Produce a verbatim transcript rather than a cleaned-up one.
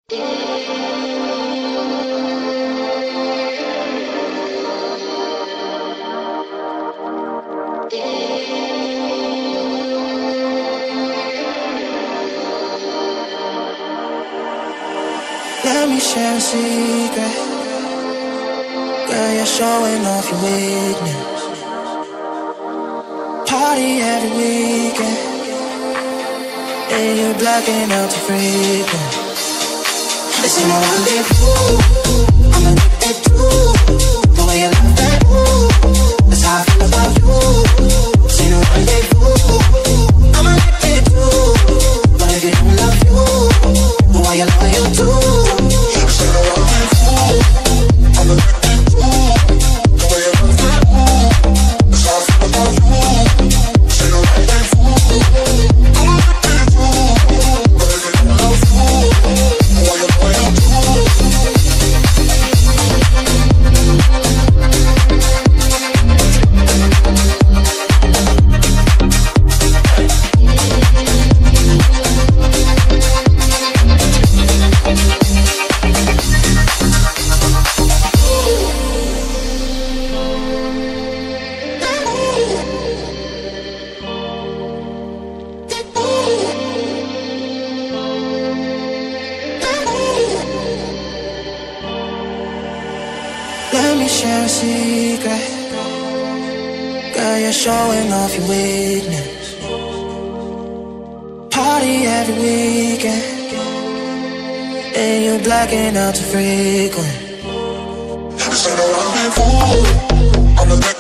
Let me share a secret. Girl, you're showing off your weakness. Party every weekend, and you're blacking out too frequent. This ain't no rendezvous, I'm addicted to the way you love that move. That's how I feel about you. This ain't no rendezvous, I'm addicted to. But if you don't love you, who are you loyal to? This ain't no rendezvous, I'm addicted to the way you love that move. That's how I feel about you. This ain't no rendezvous, I'm addicted to. But if you don't love you, who are you loyal to? Let me share a secret. Girl, you're showing off your weakness. Party every weekend, and you're blacking out too frequent. This ain't no rendezvous, I'm addicted